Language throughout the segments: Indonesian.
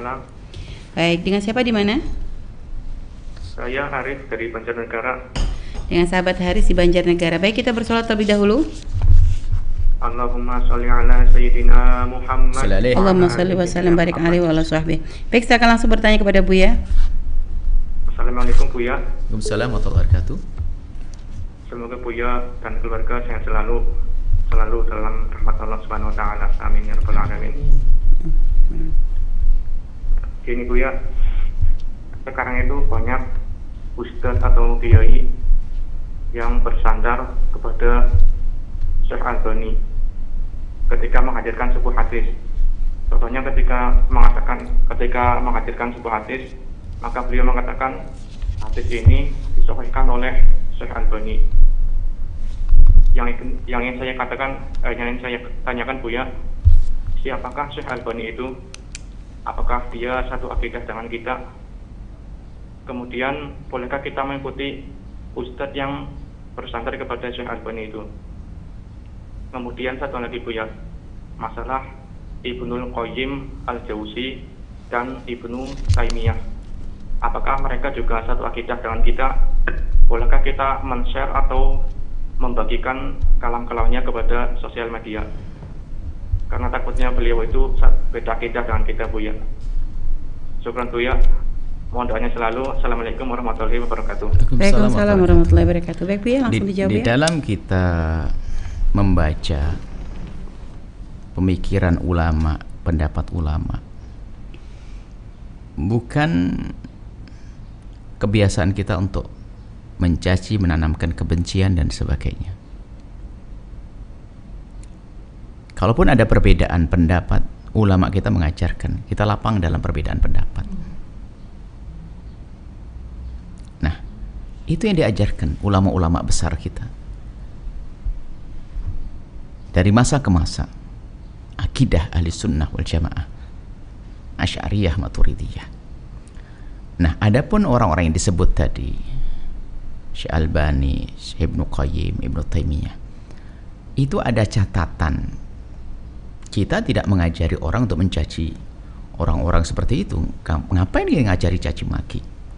Waalaikumsalam. Baik, dengan siapa di mana? Saya Arif dari Banjarnegara. Dengan sahabat Haris di Banjarnegara. Baik, kita bersolat terlebih dahulu. Allahumma sholli ala Sayyidina Muhammad. Allahumma sholli wa sallim barik alaihi wa ala sahbihi. Baik, saya akan langsung bertanya kepada Buya. Assalamualaikum Buya. Waalaikumsalam warahmatullahi wabarakatuh. Semoga Buya dan keluarga sehat selalu dalam rahmat Allah Subhanahu wa taala. Amin ya rabbal alamin. Gini Buya, sekarang itu banyak ustadz atau kiai yang bersandar kepada Syekh Albani ketika menghadirkan sebuah hadis. Contohnya ketika menghadirkan sebuah hadis, maka beliau mengatakan hadis ini disahihkan oleh Syekh Albani. Yang ingin saya tanyakan Buya, siapakah Syekh Albani itu? Apakah dia satu akidah dengan kita? Kemudian bolehkah kita mengikuti ustadz yang bersandar kepada Syekh Albani itu? Kemudian satu lagi Buya, masalah Ibnul Qayyim Al-Jauzi dan Ibnu Taimiyah. Apakah mereka juga satu akidah dengan kita? Bolehkah kita men-share atau membagikan kalam-kalamnya kepada sosial media? Karena takutnya beliau itu beda akidah dengan kita Buya. Syukran Buya. Mohon doanya selalu. Assalamualaikum warahmatullahi wabarakatuh. Waalaikumsalam warahmatullahi wabarakatuh. Baik Buya, langsung dijawab Di ya. dalam kita membaca pemikiran ulama, pendapat ulama, bukan kebiasaan kita untuk mencaci, menanamkan kebencian dan sebagainya. Kalaupun ada perbedaan pendapat, ulama kita mengajarkan kita lapang dalam perbedaan pendapat. Nah, itu yang diajarkan ulama-ulama besar kita dari masa ke masa. Akidah ahli sunnah wal jamaah, Asy'ariyah, Maturidiyah. Nah, adapun orang-orang yang disebut tadi, Syekh Albani, Syekh Ibnu Qayyim, Ibnu Taimiyah, itu ada catatan. Kita tidak mengajari orang untuk mencaci orang-orang seperti itu. Ngapain dia ngajari caci maki?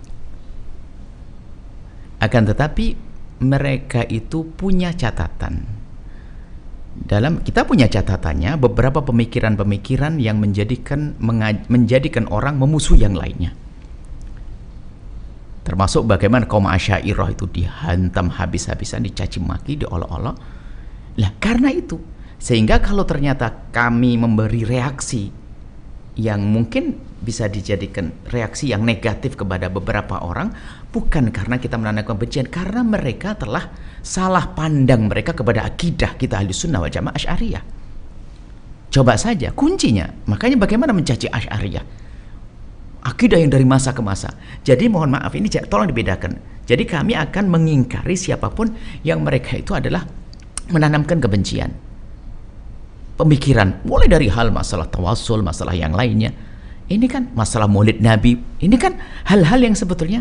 Akan tetapi mereka itu punya catatan. Dalam kita punya catatannya beberapa pemikiran-pemikiran yang menjadikan orang memusuhi yang lainnya. Termasuk bagaimana kaum Asy'ariyah itu dihantam habis-habisan, dicaci maki, diolok-olok. Lah karena itu, sehingga kalau ternyata kami memberi reaksi yang mungkin bisa dijadikan reaksi yang negatif kepada beberapa orang, bukan karena kita menanamkan kebencian, karena mereka telah salah pandang mereka kepada akidah kita ahli sunnah wal jamaah Asy'ariyah. Coba saja kuncinya. Makanya bagaimana mencaci Asy'ariyah, akidah yang dari masa ke masa. Jadi mohon maaf, ini tolong dibedakan. Jadi kami akan mengingkari siapapun yang mereka itu adalah menanamkan kebencian, pemikiran, mulai dari hal masalah tawassul, masalah yang lainnya. Ini kan masalah maulid Nabi. Ini kan hal-hal yang sebetulnya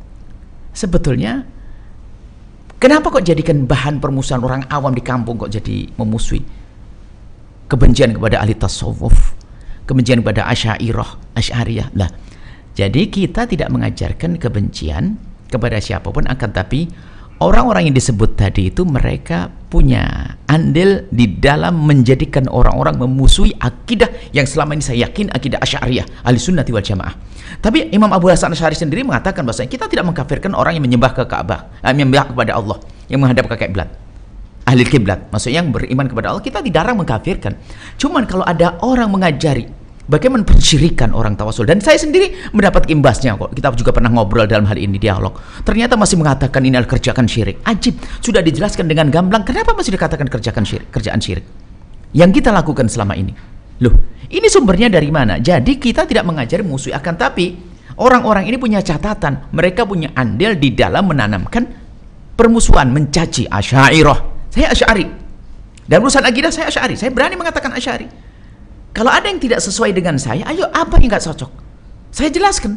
kenapa kok jadikan bahan permusuhan orang awam di kampung, kok jadi memusuhi? Kebencian kepada ahli tasawuf, kebencian kepada Asy'ariyah. Lah, jadi kita tidak mengajarkan kebencian kepada siapapun, akan tapi orang-orang yang disebut tadi itu mereka punya andil di dalam menjadikan orang-orang memusuhi akidah yang selama ini saya yakin akidah Asy'ariyah, Ahlussunnah wal Jamaah. Tapi Imam Abu Hasan Asy'ari sendiri mengatakan bahwasanya kita tidak mengkafirkan orang yang menyembah ke Ka'bah, menyembah kepada Allah, yang menghadap ke kiblat, ahli kiblat. Maksudnya yang beriman kepada Allah, kita dilarang mengkafirkan. Cuman kalau ada orang mengajari bagaimana pensyirikan orang tawasul, dan saya sendiri mendapat imbasnya kok. Kita juga pernah ngobrol dalam hal ini, dialog. Ternyata masih mengatakan ini adalah kerjaan syirik. Ajib, sudah dijelaskan dengan gamblang, kenapa masih dikatakan kerjaan syirik yang kita lakukan selama ini? Loh, ini sumbernya dari mana? Jadi kita tidak mengajari musuh, akan tapi orang-orang ini punya catatan, mereka punya andil di dalam menanamkan permusuhan, mencaci Asy'ariyah. Saya Asy'ari, dan urusan akidah saya Asy'ari, saya berani mengatakan Asy'ari. Kalau ada yang tidak sesuai dengan saya, ayo, apa yang nggak cocok? Saya jelaskan.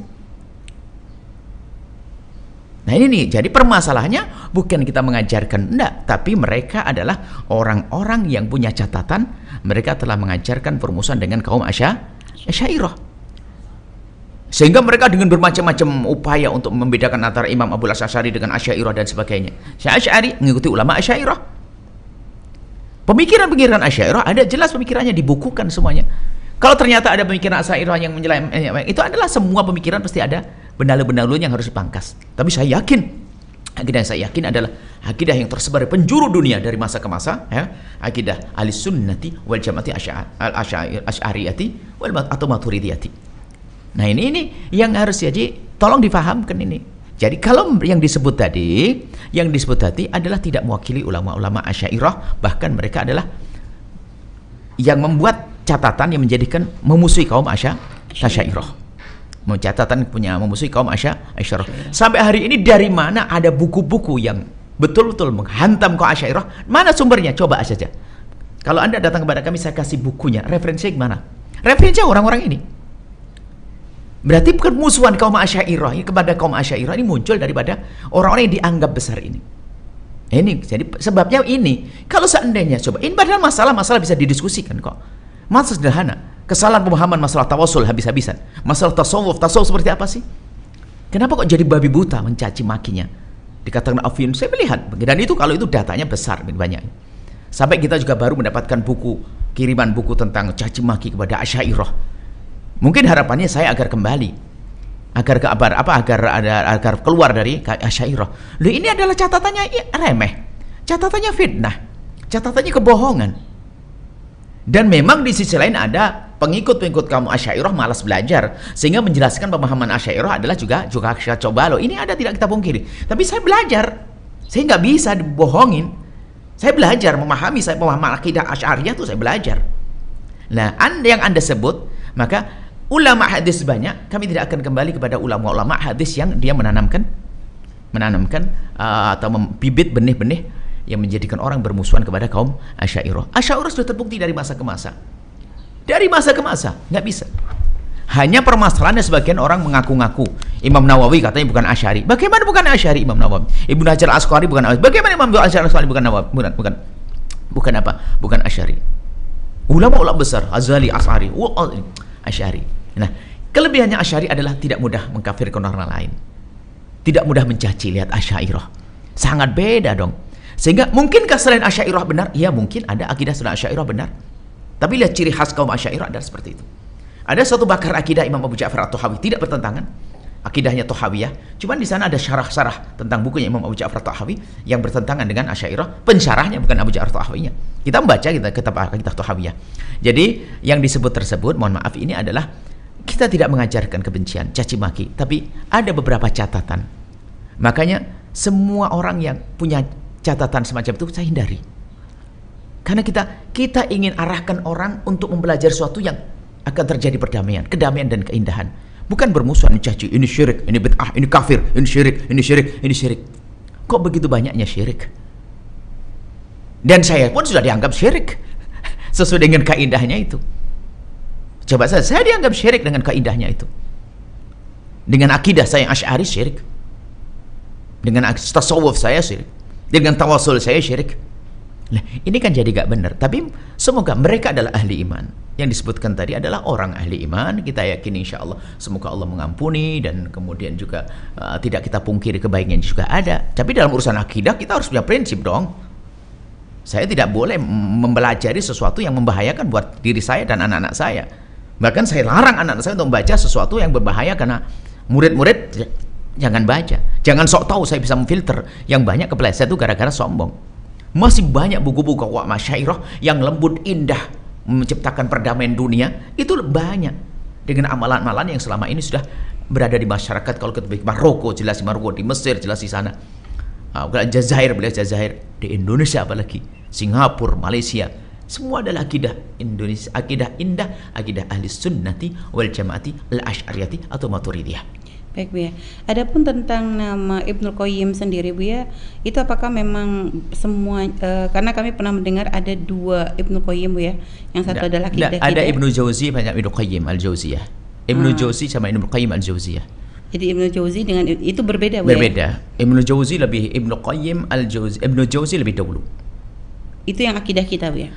Nah ini nih, jadi permasalahannya bukan kita mengajarkan, enggak, tapi mereka adalah orang-orang yang punya catatan, mereka telah mengajarkan permusuhan dengan kaum Asy'ariyah. Sehingga mereka dengan bermacam-macam upaya untuk membedakan antara Imam Abu Al-Asy'ari dengan Asy'ariyah dan sebagainya. Asy'ari mengikuti ulama Asy'ariyah. Pemikiran-pemikiran Asy'ariyah ada jelas pemikirannya, dibukukan semuanya. Kalau ternyata ada pemikiran Asy'ariyah yang itu adalah semua pemikiran pasti ada benalu-benalunya yang harus dipangkas. Tapi saya yakin, akidah yang saya yakin adalah akidah yang tersebar di penjuru dunia dari masa ke masa, ya, akidah Ahlussunnati wal Jamaati Asy'ariyati atau Maturidiyati. Nah ini yang harus jadi tolong difahamkan ini. Jadi kalau yang disebut tadi adalah tidak mewakili ulama-ulama Asy'ariyah, bahkan mereka adalah yang membuat catatan yang menjadikan memusuhi kaum Asy'ariyah. Catatan punya memusuhi kaum Asy'ariyah. Sampai hari ini dari mana ada buku-buku yang betul-betul menghantam kaum Asy'ariyah? Mana sumbernya? Coba saja. Kalau Anda datang kepada kami, saya kasih bukunya. Referensinya mana? Referensinya orang-orang ini. Berarti bukan musuhan kaum Asy'ariyah kepada kaum Asy'ariyah ini muncul daripada orang-orang yang dianggap besar ini. Ini jadi sebabnya ini. Kalau seandainya coba ini padahal masalah bisa didiskusikan kok. Masalah sederhana. Kesalahan pemahaman masalah tawasul habis-habisan. Masalah tasawuf seperti apa sih? Kenapa kok jadi babi buta mencaci makinya? Dikatakan afin, saya melihat. Dan itu kalau itu datanya besar banyak. Sampai kita juga baru mendapatkan kiriman buku tentang caci maki kepada Asy'ariyah. Mungkin harapannya saya agar kembali, agar keluar dari Asy'ariyah. Loh, ini adalah catatannya remeh, catatannya fitnah, catatannya kebohongan. Dan memang di sisi lain ada pengikut-pengikut kaum Asy'ariyah malas belajar, sehingga menjelaskan pemahaman Asy'ariyah adalah juga coba loh. Ini ada, tidak kita pungkiri. Tapi saya belajar, saya nggak bisa dibohongin. Saya belajar memahami, saya pemahaman akidah Asy'ariyah itu saya belajar. Nah, yang Anda sebut, maka ulama hadis banyak, kami tidak akan kembali kepada ulama-ulama hadis yang dia menanamkan atau membibit benih-benih yang menjadikan orang bermusuhan kepada kaum Asy'ariyah. Asy'ariyah sudah terbukti dari masa ke masa. Dari masa ke masa, nggak bisa. Hanya permasalahannya sebagian orang mengaku-ngaku. Imam Nawawi katanya bukan Asy'ari. Bagaimana bukan Asy'ari Imam Nawawi? Ibnu Hajar Al-Asqalani bukan Asy'ari. Bagaimana Imam Hajar Al-Asqalani bukan Nawawi? Bukan apa? Bukan Asy'ari. Ulama-ulama besar, Ghazali, Asy'ari, Asy'ari. Nah, kelebihannya Asy'ari adalah tidak mudah mengkafirkan orang lain. Tidak mudah mencaci, lihat Asy'ariyah. Sangat beda dong. Sehingga mungkinkah selain Asy'ariyah benar? Ya, mungkin ada akidah selain Asy'ariyah benar. Tapi lihat ciri khas kaum Asy'ariyah adalah seperti itu. Ada satu bakar akidah Imam Abu Ja'far At-Tahawi, tidak bertentangan. Akidahnya Tahawiyah. Cuman di sana ada syarah-syarah tentang bukunya Imam Abu Ja'far At-Tahawi yang bertentangan dengan Asy'ariyah. Pensyarahnya bukan Abu Ja'far At-Tahawinya. Kita membaca kitab akidah Tahawiyah. Jadi yang disebut tersebut, mohon maaf, ini adalah kita tidak mengajarkan kebencian, caci maki, tapi ada beberapa catatan. Makanya semua orang yang punya catatan semacam itu saya hindari. Karena kita ingin arahkan orang untuk mempelajari sesuatu yang akan terjadi perdamaian, kedamaian dan keindahan. Bukan bermusuhan, caci, ini syirik, ini bid'ah, ini kafir, ini syirik, ini syirik, ini syirik. Kok begitu banyaknya syirik? Dan saya pun sudah dianggap syirik sesuai dengan kaidahnya itu. Coba saya dianggap syirik dengan kaidahnya itu. Dengan akidah saya yang Asy'ari syirik. Dengan tasawuf saya syirik. Dengan tawasul saya syirik. Nah, ini kan jadi gak benar. Tapi semoga mereka adalah ahli iman. Yang disebutkan tadi adalah orang ahli iman. Kita yakin insya Allah semoga Allah mengampuni, dan kemudian juga tidak kita pungkiri kebaikan juga ada. Tapi dalam urusan akidah kita harus punya prinsip dong. Saya tidak boleh mempelajari sesuatu yang membahayakan buat diri saya dan anak-anak saya. Bahkan saya larang anak-anak saya untuk membaca sesuatu yang berbahaya, karena murid-murid jangan baca. Jangan sok tahu saya bisa memfilter. Yang banyak kepleset itu gara-gara sombong. Masih banyak buku-buku ulama Asy'ariyah yang lembut indah menciptakan perdamaian dunia, itu banyak dengan amalan-amalan yang selama ini sudah berada di masyarakat. Kalau kita di Maroko, jelas di Maroko, di Mesir jelas di sana, Jazair, di Indonesia apalagi, Singapura, Malaysia, semua adalah akidah Indonesia, akidah indah, akidah Ahlussunnati wal Jamaati Al-Asy'ariyati atau Maturidiyah. Baik Bu ya. Adapun tentang nama Ibnu Qayyim sendiri Bu ya, itu apakah memang semua karena kami pernah mendengar ada dua Ibnu Qayyim Bu ya. Yang satu adalah akidah ada Ibnu Jauzi, banyak Ibnu Qayyim Al-Jauziyah. Ibnu Jauzi sama Ibnu Qayyim Al-Jauziyah. Jadi Ibnu Jauzi dengan itu berbeda Bu berbeda. Ya? Ibnu Jauzi lebih, Ibnu Qayyim Al-Jauzi, Ibnu Jauzi lebih dahulu. Itu yang akidah kita Bu ya.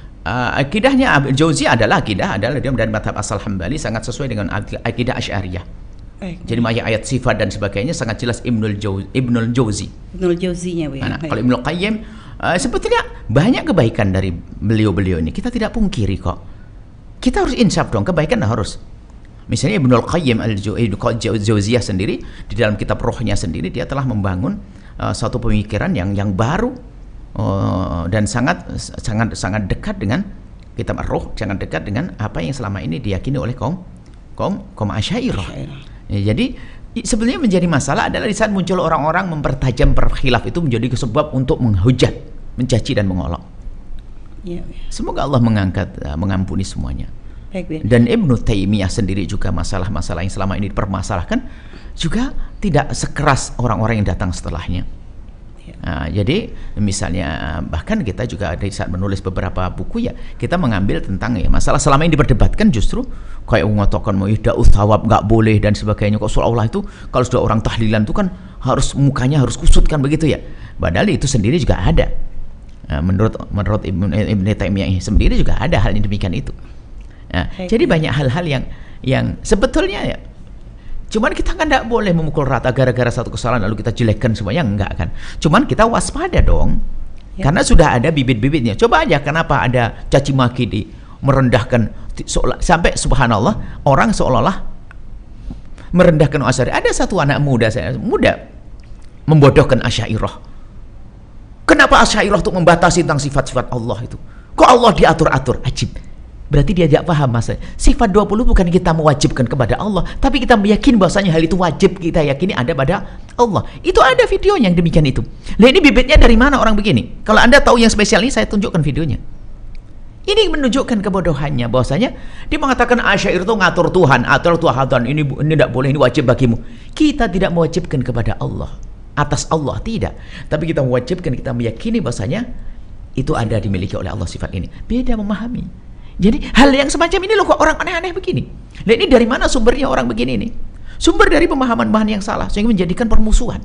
Akidahnya Jauzi adalah dia dari madhab asal Hambali, sangat sesuai dengan akidah Asy'ariyah. Jadi ayat-ayat sifat dan sebagainya sangat jelas Ibnul Jauzi. Ibnul Jauzinya, Bu. Nah, kalau Ibnul Qayyim sebetulnya banyak kebaikan dari beliau-beliau ini. Kita tidak pungkiri kok. Kita harus insaf dong, kebaikan harus. Misalnya Ibnul Qayyim al-Jauziyah sendiri di dalam kitab Rohnya sendiri dia telah membangun suatu pemikiran yang baru dan sangat dekat dengan kitab Ar-Ruh, sangat dekat dengan apa yang selama ini diyakini oleh kaum Asy'ariyah. Ya, jadi sebenarnya menjadi masalah adalah di saat muncul orang-orang mempertajam khilaf itu menjadi sebab untuk menghujat, mencaci dan mengolok. Ya. Semoga Allah mengampuni semuanya. Baik, dan Ibnu Taimiyah sendiri juga masalah-masalah yang selama ini dipermasalahkan juga tidak sekeras orang-orang yang datang setelahnya. Jadi misalnya bahkan kita juga di saat menulis beberapa buku ya kita mengambil tentang ya masalah selama ini diperdebatkan justru kayak mengatakan mau thawab nggak boleh dan sebagainya, kok seolah-olah itu kalau sudah orang tahlilan itu kan harus mukanya harus kusut kan begitu ya, padahal itu sendiri juga ada menurut Ibnu Taimiyah sendiri juga ada hal yang demikian itu. Jadi banyak hal-hal yang sebetulnya ya cuman kita kan tidak boleh memukul rata gara-gara satu kesalahan lalu kita jelekkan semuanya, enggak kan. Cuman kita waspada dong karena sudah ada bibit-bibitnya. Coba aja kenapa ada caci maki merendahkan sampai subhanallah orang seolah-olah merendahkan Asy'ari. Ada satu anak muda membodohkan Asy'ariyah. Kenapa Asy'ariyah untuk membatasi tentang sifat-sifat Allah itu? Kok Allah diatur-atur? Ajib. Berarti dia tidak paham masalah. Sifat 20 bukan kita mewajibkan kepada Allah, tapi kita meyakini bahwasanya hal itu wajib kita yakini ada pada Allah. Itu ada videonya yang demikian itu. Nah, ini bibitnya dari mana orang begini? Kalau Anda tahu yang spesial ini, saya tunjukkan videonya. Ini menunjukkan kebodohannya bahwasanya dia mengatakan Asy'ari itu ngatur Tuhan, atur Tuhan, ini tidak boleh, ini wajib bagimu. Kita tidak mewajibkan kepada Allah, atas Allah tidak. Tapi kita mewajibkan, kita meyakini bahwasanya itu ada dimiliki oleh Allah sifat ini. Beda memahami. Jadi hal yang semacam ini loh kok orang aneh-aneh begini. Nah, ini dari mana sumbernya orang begini ini? Sumber dari pemahaman yang salah sehingga menjadikan permusuhan.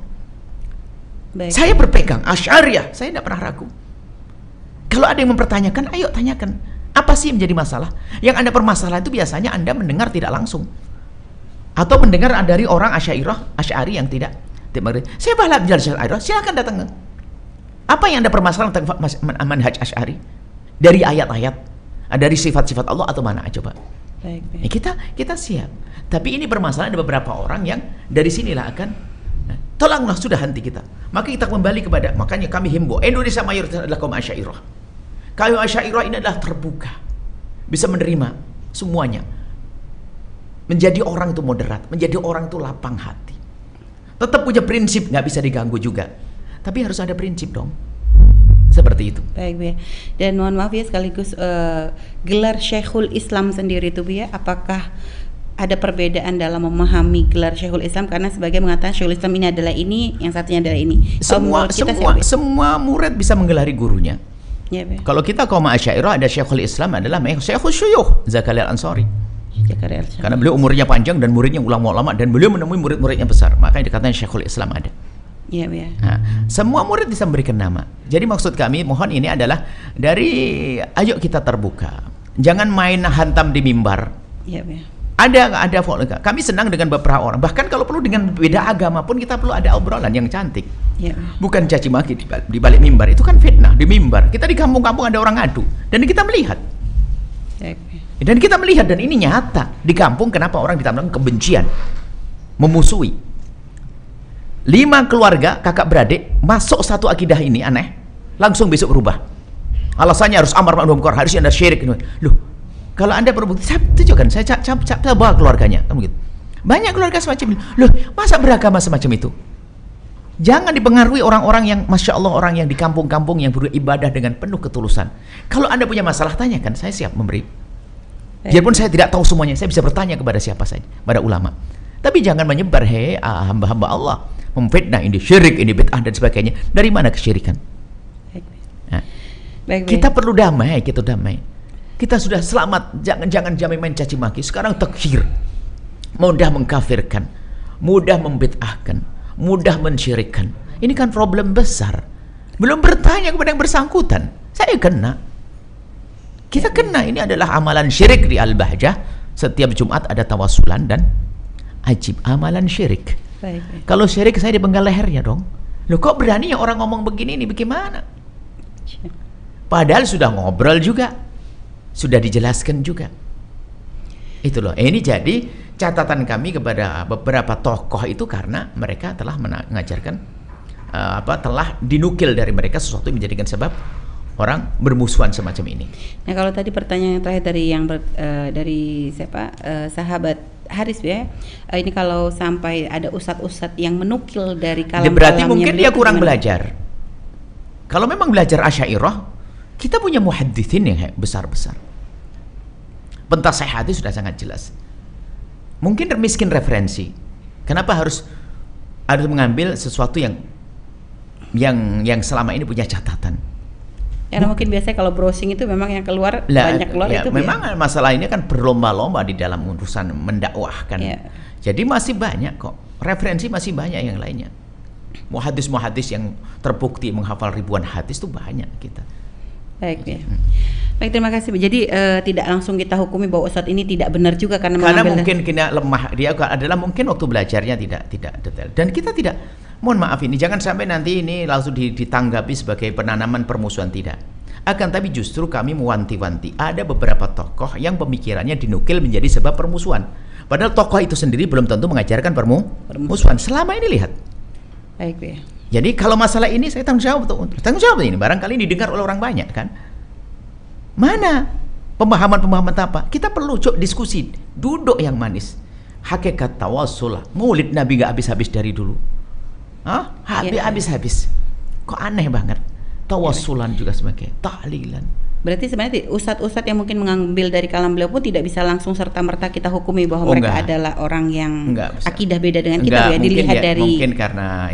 Baik. Saya berpegang Asy'ariyah, saya tidak pernah ragu. Kalau ada yang mempertanyakan, ayo tanyakan. Apa sih yang menjadi masalah? Yang Anda permasalahan itu biasanya Anda mendengar tidak langsung. Atau mendengar dari orang Asy'ari yang tidak mengerti. Saya belajar Asy'ariyah, silakan datang. Apa yang Anda permasalahan tentang manhaj Asy'ari? Dari ayat-ayat, dari sifat-sifat Allah atau mana? Coba. Baik. Kita siap. Tapi ini permasalahan ada beberapa orang yang dari sinilah akan tolonglah sudah henti kita. Maka kita kembali kepada, makanya kami himbau Indonesia mayoritas adalah kaum Asy'ariyah. Kaum Asy'ariyah ini adalah terbuka, bisa menerima semuanya. Menjadi orang itu moderat, menjadi orang itu lapang hati. Tetap punya prinsip, nggak bisa diganggu juga. Tapi harus ada prinsip dong. Seperti itu. Baik, Bu ya. Dan mohon maaf ya sekaligus gelar Syekhul Islam sendiri itu, Bu ya, apakah ada perbedaan dalam memahami gelar Syekhul Islam? Karena sebagai mengatakan Syekhul Islam ini adalah ini, yang satunya adalah ini. Semua murid bisa menggelari gurunya. Ya, Bu. Kalau kita kaum Asy'ariyah ada Syekhul Islam adalah Syekhul Syuyukh Zakaria Al-Ansari. Karena beliau umurnya panjang dan muridnya ulama-ulama dan beliau menemui murid-muridnya besar, makanya dikatakan Syekhul Islam ada. Ya, ya. Nah, semua murid bisa memberikan nama. Jadi maksud kami mohon ini adalah dari ayo kita terbuka. Jangan main hantam di mimbar. Ya, ya. Ada kami senang dengan beberapa orang. Bahkan kalau perlu dengan beda agama pun kita perlu ada obrolan yang cantik. Ya. Bukan caci maki di balik mimbar. Itu kan fitnah di mimbar. Kita di kampung-kampung ada orang adu dan kita melihat. Ya. Dan kita melihat dan ini nyata di kampung kenapa orang ditanamkan kebencian, memusuhi. 5 keluarga kakak beradik masuk satu akidah ini aneh, langsung besok berubah. Alasannya harus amar ma'ruf nahi munkar, harusnya ada syirik. Loh, kalau Anda berbukti, saya tunjukkan, saya bawa keluarganya, kamu gitu. Banyak keluarga semacam ini. Loh, masa beragama semacam itu? Jangan dipengaruhi orang-orang yang masya Allah, orang yang di kampung-kampung yang beribadah dengan penuh ketulusan. Kalau Anda punya masalah tanyakan, saya siap memberi. Biarpun saya tidak tahu semuanya, saya bisa bertanya kepada siapa saja, pada ulama. Tapi jangan menyebar hamba-hamba Allah memfitnah, ini syirik, ini bid'ah dan sebagainya. Dari mana kesyirikan? Nah, kita perlu damai, kita sudah selamat, jangan main caci maki. Sekarang takfir, mudah mengkafirkan, mudah membid'ahkan, mudah mensyirikkan. Ini kan problem besar. Belum bertanya kepada yang bersangkutan. Saya kena, kita kena. Ini adalah amalan syirik di Al-Bahjah. Setiap Jumat ada tawasulan dan Ajib amalan syirik. Baik. Kalau syirik saya dipenggal lehernya dong. Loh kok berani ya orang ngomong begini ini bagaimana? Padahal sudah ngobrol juga, sudah dijelaskan juga. Itu loh. Ini jadi catatan kami kepada beberapa tokoh itu karena mereka telah mengajarkan telah dinukil dari mereka sesuatu yang menjadikan sebab orang bermusuhan semacam ini. Nah kalau tadi pertanyaan yang terakhir dari dari siapa sahabat Haris ya, ini kalau sampai ada ustadz-ustadz yang menukil dari kalam-kalamnya, berarti mungkin dia kurang belajar. Kalau memang belajar Asy'ariyah, kita punya muhadditsin yang besar-besar. Pentasih hadis sudah sangat jelas. Mungkin miskin referensi. Kenapa harus mengambil sesuatu yang selama ini punya catatan? Karena mungkin biasanya kalau browsing itu memang yang keluar banyak keluar ya, itu. Memang ya. Masalah ini kan berlomba-lomba di dalam urusan mendakwahkan. Ya. Jadi masih banyak kok referensi, masih banyak yang lainnya. Muhaddis yang terbukti menghafal ribuan hadis itu banyak kita. Baik ya. Baik, terima kasih. Jadi tidak langsung kita hukumi bahwa ustadz ini tidak benar juga karena mungkin kena lemah. Dia adalah mungkin waktu belajarnya tidak detail. Dan kita tidak, mohon maaf ini jangan sampai nanti ini langsung ditanggapi sebagai penanaman permusuhan, tidak. Akan tapi justru kami mewanti-wanti ada beberapa tokoh yang pemikirannya dinukil menjadi sebab permusuhan. Padahal tokoh itu sendiri belum tentu mengajarkan permusuhan. Selama ini lihat. Baik ya. Jadi kalau masalah ini saya tanggung jawab ini. Barangkali didengar oleh orang banyak kan. Mana pemahaman apa? Kita perlu diskusi, duduk yang manis. Hakikat tawassul, maulid Nabi gak habis-habis dari dulu. Habis-habis. Kok aneh banget. Tawassulan juga sebagai tahlilan. Berarti sebenarnya ustadz-ustadz yang mungkin mengambil dari kalam beliau pun tidak bisa langsung serta-merta kita hukumi bahwa mereka adalah orang yang akidah beda dengan kita ya, dilihat dari mungkin karena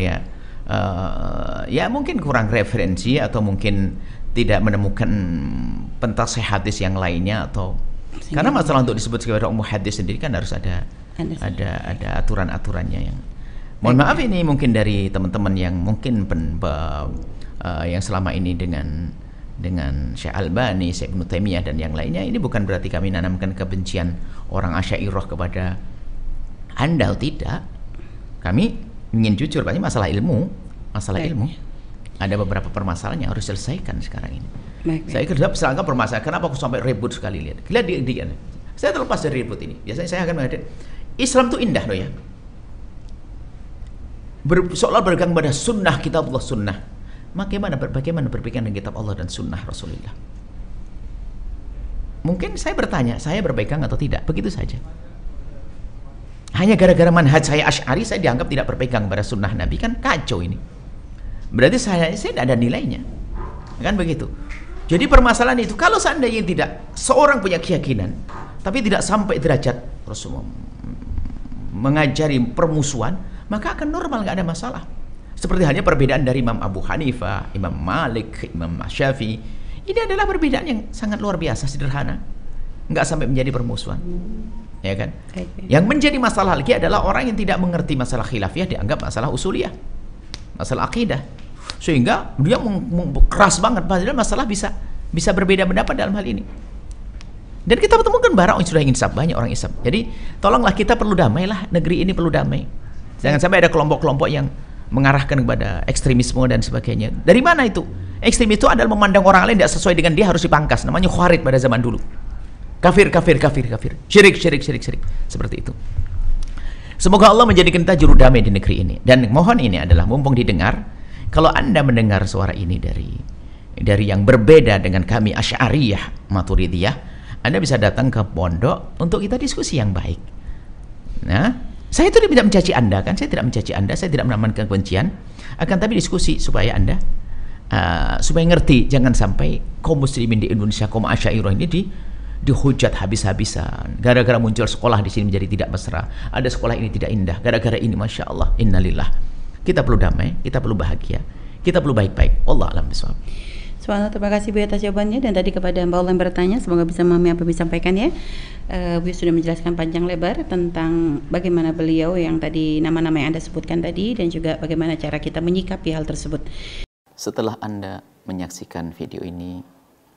ya mungkin kurang referensi atau mungkin tidak menemukan pentasih hadis yang lainnya atau karena masalah untuk disebut sebagai muhaddis sendiri kan harus ada aturan-aturannya yang mohon maaf ini mungkin dari teman-teman yang mungkin yang selama ini dengan Syekh Albani, Syekh Ibnu Taimiyah dan yang lainnya, ini bukan berarti kami menanamkan kebencian orang Asy'ariyah kepada Anda, tidak. Kami ingin jujur, banyak masalah ilmu. Ada beberapa permasalahan yang harus diselesaikan sekarang ini. Saya kerja selangkah permasalahan. Kenapa aku sampai ribut sekali lihat saya terlepas dari ribut ini. Biasanya saya akan mengatakan Islam itu indah loh ya. Seolah berpegang pada sunnah kitabullah sunnah. Bagaimana berpegang dengan kitab Allah dan sunnah Rasulullah? Mungkin saya bertanya, saya berpegang atau tidak? Begitu saja. Hanya gara-gara manhaj saya Asy'ari, saya dianggap tidak berpegang pada sunnah Nabi, kan kacau ini. Berarti saya tidak ada nilainya, kan begitu. Jadi permasalahan itu, kalau seandainya tidak seorang punya keyakinan, tapi tidak sampai derajat Rasulullah mengajari permusuhan, maka akan normal, nggak ada masalah. Seperti halnya perbedaan dari Imam Abu Hanifah, Imam Malik, Imam Syafi'i. Ini adalah perbedaan yang sangat luar biasa, sederhana, nggak sampai menjadi permusuhan, ya kan? Yang menjadi masalah lagi adalah orang yang tidak mengerti masalah khilafiyah dianggap masalah usuliyah, masalah akidah, sehingga dia keras banget. Padahal masalah bisa berbeda pendapat dalam hal ini. Dan kita temukan barang yang sudah insaf, banyak orang insaf. Jadi tolonglah, kita perlu damai lah, negeri ini perlu damai. Jangan sampai ada kelompok-kelompok yang mengarahkan kepada ekstremisme dan sebagainya. Dari mana itu? Ekstremis itu adalah memandang orang lain tidak sesuai dengan dia harus dipangkas. Namanya khawarij pada zaman dulu. Kafir. Syirik. Seperti itu. Semoga Allah menjadikan kita juru damai di negeri ini. Dan mohon ini adalah mumpung didengar, kalau Anda mendengar suara ini dari yang berbeda dengan kami Asy'ariyah, Maturidiyah, Anda bisa datang ke pondok untuk kita diskusi yang baik. Nah, saya itu tidak mencaci Anda kan, saya tidak mencaci Anda, saya tidak menanamkan kebencian, akan tapi diskusi supaya Anda supaya ngerti, jangan sampai kaum muslimin di Indonesia, kaum Asy'ariyah ini dihujat habis-habisan gara-gara muncul sekolah di sini menjadi tidak mesra, ada sekolah ini tidak indah gara-gara ini. Masya Allah, innalillah. Kita perlu damai, kita perlu bahagia, kita perlu baik-baik. Wallahu a'lam bishawab. Subhanallah, terima kasih Bu atas jawabannya. Dan tadi kepada Mbak Allah yang bertanya, semoga bisa memahami apa yang disampaikan ya. Bu sudah menjelaskan panjang lebar tentang bagaimana beliau yang tadi nama-nama yang Anda sebutkan tadi, dan juga bagaimana cara kita menyikapi hal tersebut. Setelah Anda menyaksikan video ini,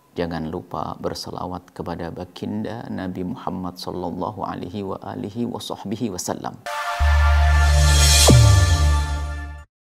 Jangan lupa berselawat kepada baginda Nabi Muhammad sallallahu alaihi wa alihi wa sahbihi wasallam.